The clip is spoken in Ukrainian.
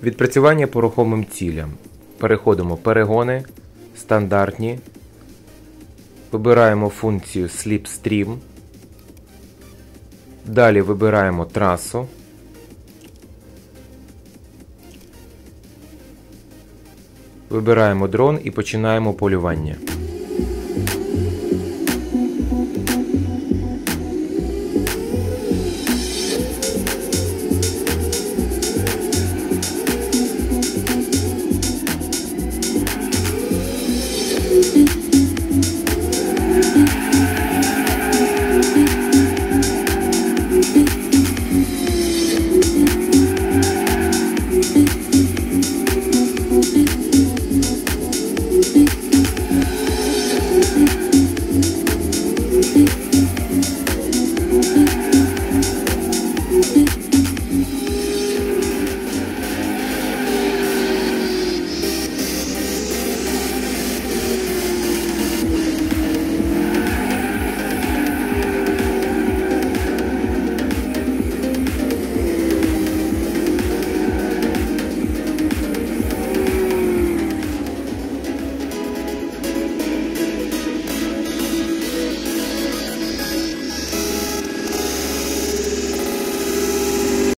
Відпрацювання по рухомим цілям. Переходимо перегони, стандартні. Вибираємо функцію Slipstream. Далі вибираємо трасу. Вибираємо дрон і починаємо полювання.